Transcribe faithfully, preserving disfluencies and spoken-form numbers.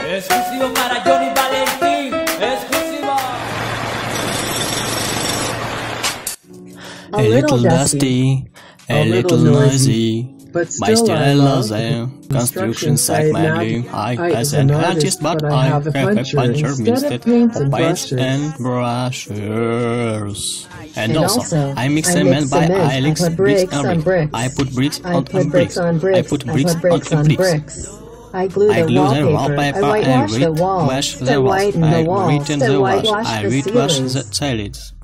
Exclusivo para Johnny Valentín. Exclusivo. A little dusty, a little noisy, but still I love them. Construction site madly. I as an artist, but I have a puncher instead of paint and brushes. And also, I mix cement by I mix bricks on bricks. I put bricks on bricks. I put bricks on bricks. I glue the wallpaper. I whitewash the walls. I whiten the walls. I whitewash the ceilings.